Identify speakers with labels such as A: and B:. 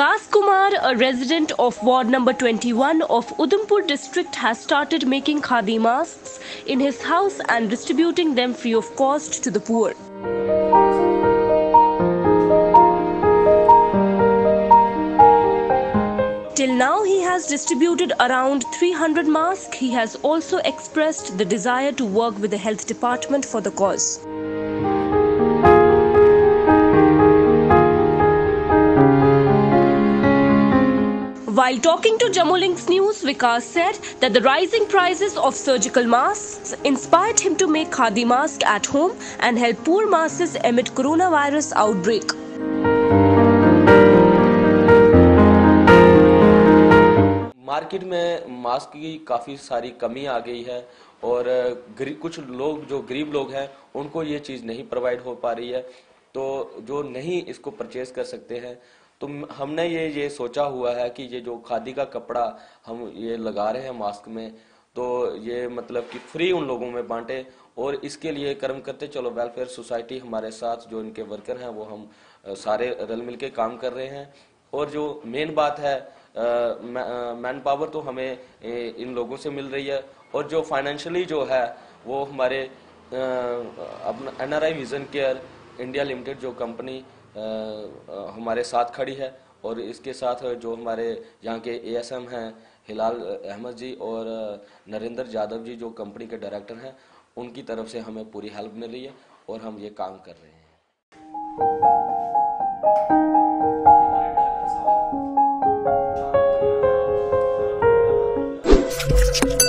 A: Vikas Kumar, a resident of Ward number 21 of Udhampur district, has started making Khadi Masks in his house and distributing them free of cost to the poor. Till now, he has distributed around 300 masks. He has also expressed the desire to work with the health department for the cause. While talking to Jammu Links News, Vikas said that the rising prices of surgical masks inspired him to make Khadi masks at home and help poor masses amid coronavirus outbreak.
B: Market में mask की काफ़ी सारी कमी आ गई है और कुछ लोग जो गरीब लोग हैं उनको ये चीज़ नहीं प्रोवाइड हो पा रही है, तो जो नहीं इसको परचेज कर सकते हैं, तो हमने ये सोचा हुआ है कि ये जो खादी का कपड़ा हम ये लगा रहे हैं मास्क में, तो ये मतलब कि फ्री उन लोगों में बांटे। और इसके लिए कर्म करते चलो वेलफेयर सोसाइटी हमारे साथ जो इनके वर्कर हैं वो हम सारे रल मिल के काम कर रहे हैं। और जो मेन बात है मैन पावर तो हमें इन लोगों से मिल रही है, और जो फाइनेंशियली जो है वो हमारे अपना NRI vision care India limited जो कंपनी हमारे साथ खड़ी है, और इसके साथ जो हमारे यहाँ के ASM हैं हिलाल अहमद जी और नरेंद्र यादव जी जो कंपनी के डायरेक्टर हैं, उनकी तरफ से हमें पूरी हेल्प मिल रही है और हम ये काम कर रहे हैं।